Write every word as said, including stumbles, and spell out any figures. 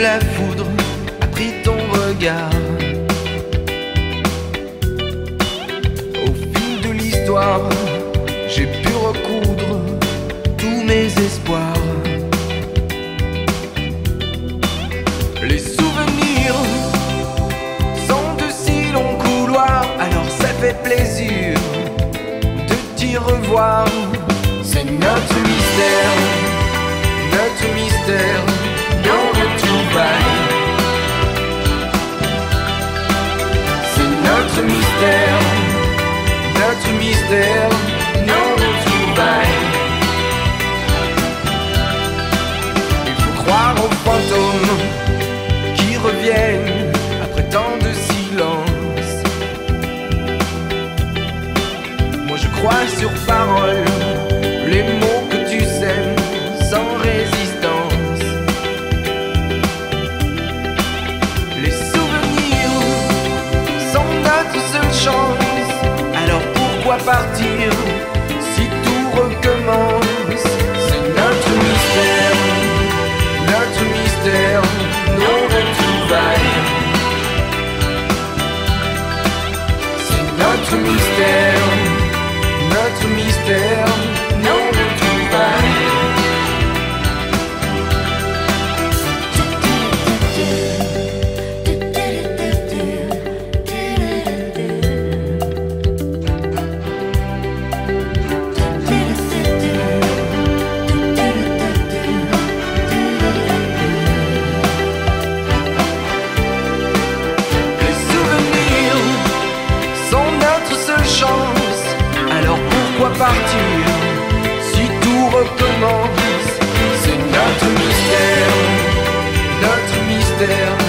la foudre a pris ton regard. Au fil de l'histoire, j'ai pu recoudre tous mes espoirs. Les souvenirs sont de si longs couloirs, alors ça fait plaisir de t'y revoir. C'est notre mystère, notre mystère, nos retrouvailles. C'est notre mystère, notre mystère, nos retrouvailles. Il faut croire aux fantômes qui reviennent après tant de silence. Moi je crois sur parole les mots que tu sèmes sans résistance. Les souvenirs sont notre seule chance, alors pourquoi partir si tout recommence? C'est notre mystère, notre mystère, nos retrouvailles. C'est notre mystère, notre mystère, nos retrouvailles. Les souvenirs sont notre seule chance, alors pourquoi partir si tout recommence? C'est notre mystère, notre mystère,